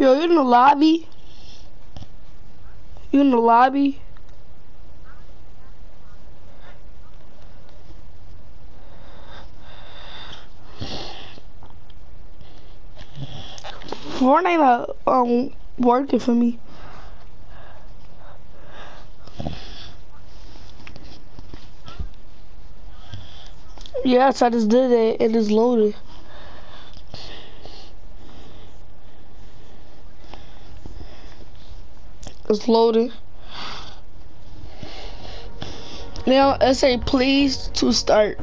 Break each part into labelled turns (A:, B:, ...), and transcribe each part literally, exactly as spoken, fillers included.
A: Yo, you in the lobby? You in the lobby? Fortnite not um working for me. Yes, I just did it. It is loaded. It's loaded. Now I say please to start.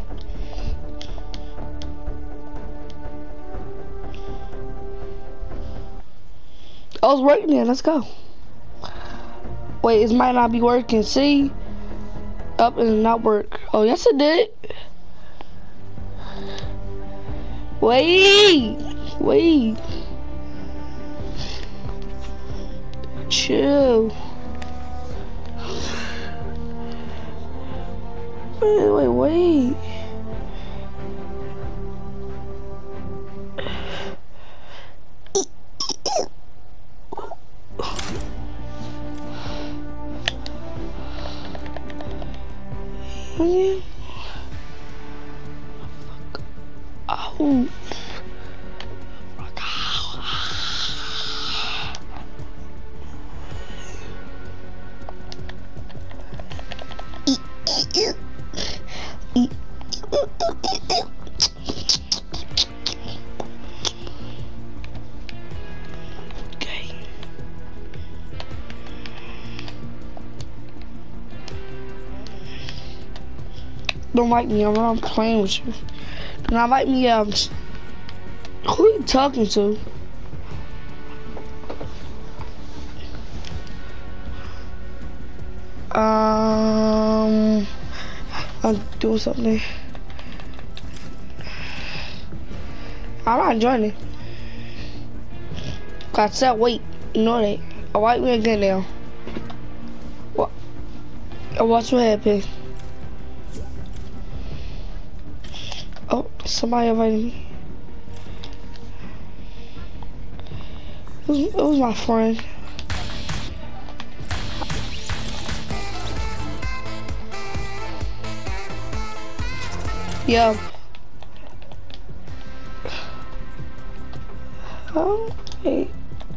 A: I was working there. Let's go. Wait, it might not be working. See, up and not work. Oh yes, it did. Wait, wait. Chill. Wait, wait, wait. Oh. Okay. Don't like me, I'm not playing with you. Do not like me, um, who are you talking to? Um, I'm doing something. I'm not joining. I said wait, you know that. I wipe me again now. What? Watch what happened. Oh, somebody invited me. It was, it was my friend. Yeah. Oh, wait.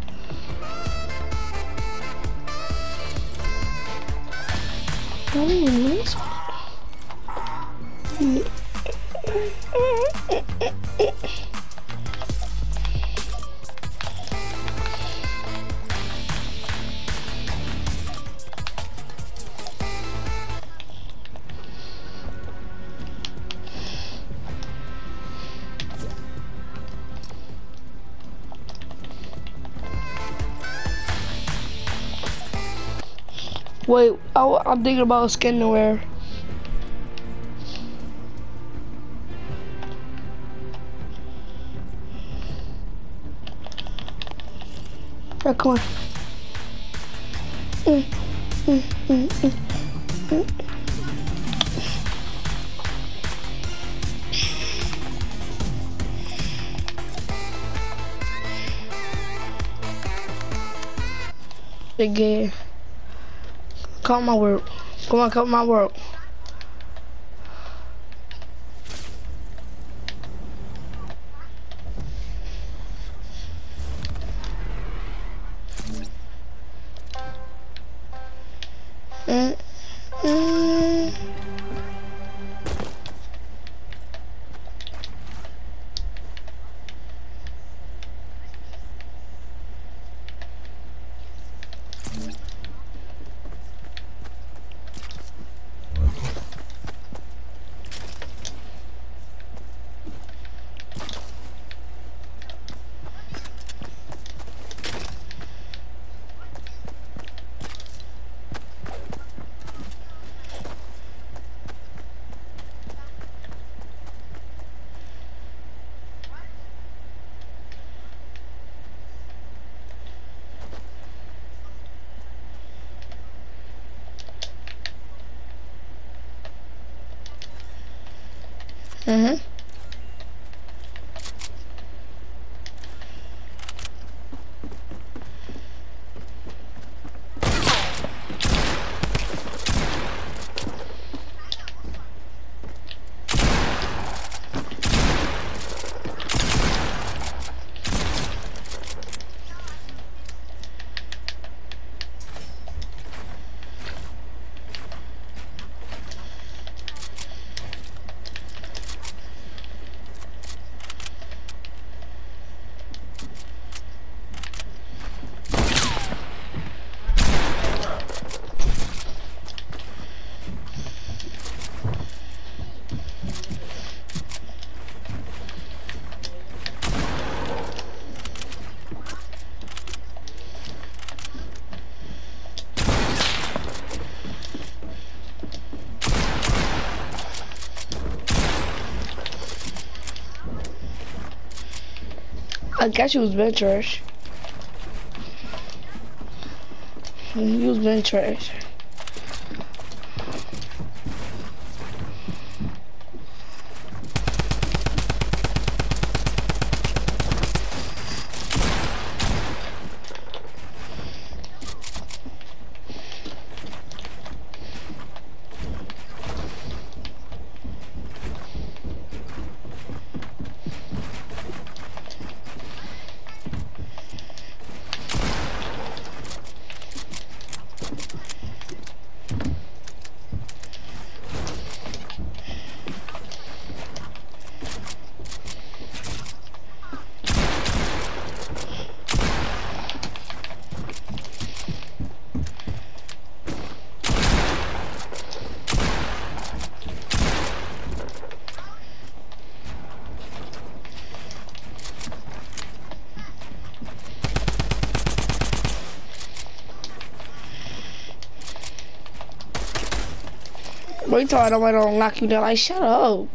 A: Wait, I, I'm thinking about a skin to wear. Yeah, come on. Mm, mm, mm, mm, mm. Again. Come my work. Come on, come my work. Mm, mm. Mm-hmm. I guess you was been trash. You was been trash. Wait till I don't want to lock you down. Like, shut up.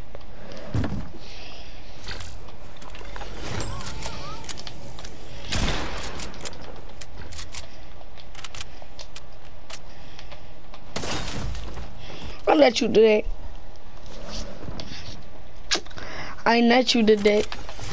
A: I'll let you do that. I ain't let you do that.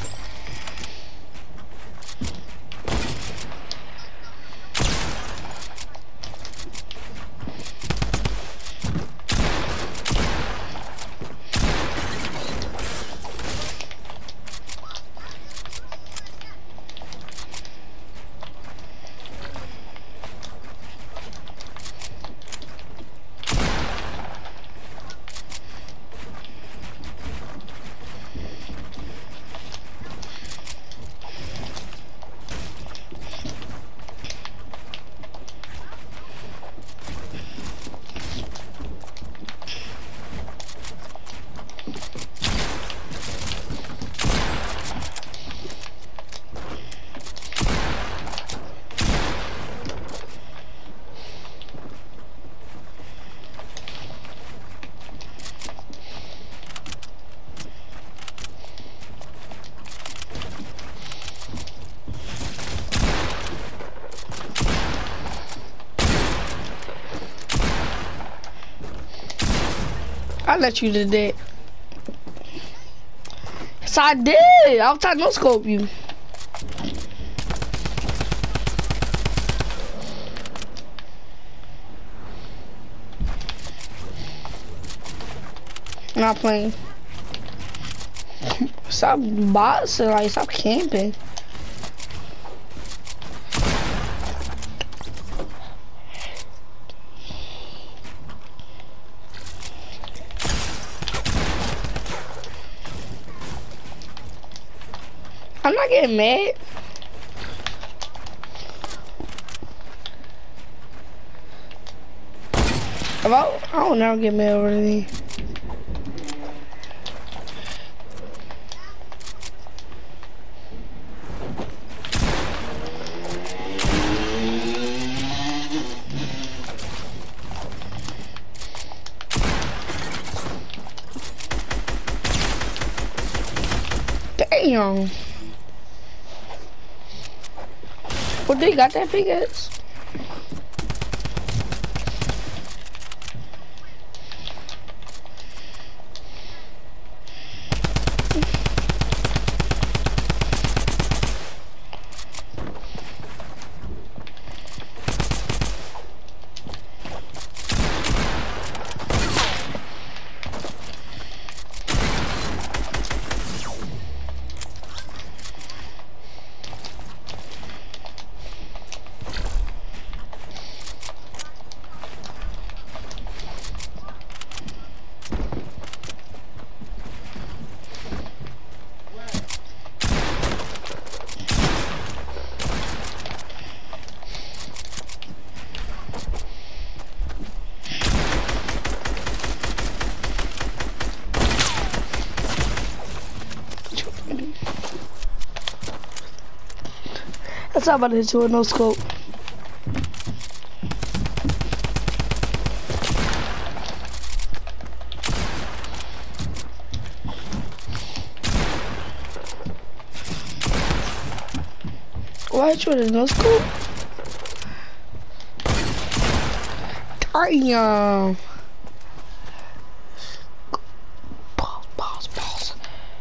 A: I let you do that. Yes, I did. I was trying to no scope you. Not playing. Stop boxing, like stop camping. I'm not getting mad. If I, I don't never get mad over anything. Damn. What, they got that big ass? That's not about to hit you with no scope. Why you in no school? Damn. Pause, pause, pause.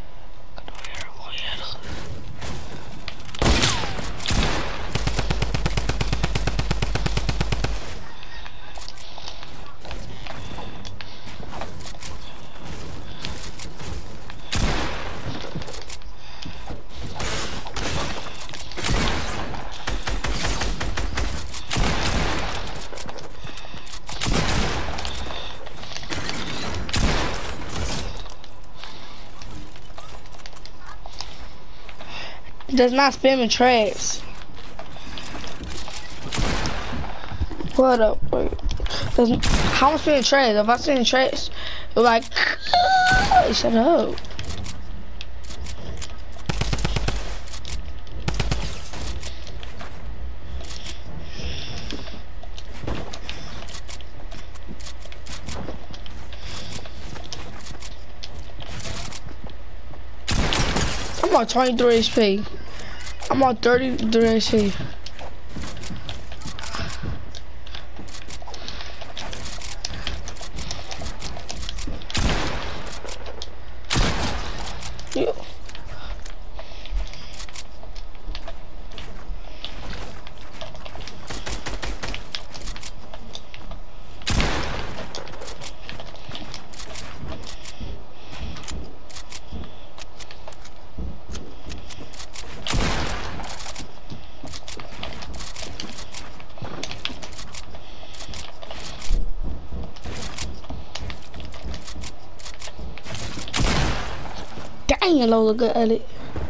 A: Does not spam in trash. What up? Wait. Does, how much spam in trash? If I spam in trash, you're like, shut up. I'm on twenty-three H P. I'm on thirty-three H P. Yeah. Dang, I look good at it.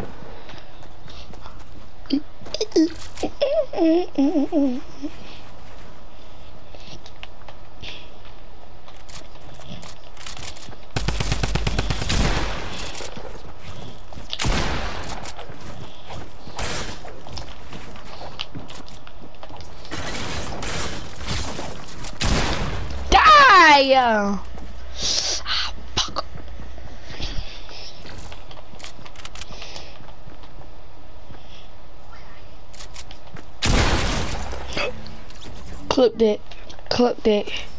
A: Die! Clip that. Clip that.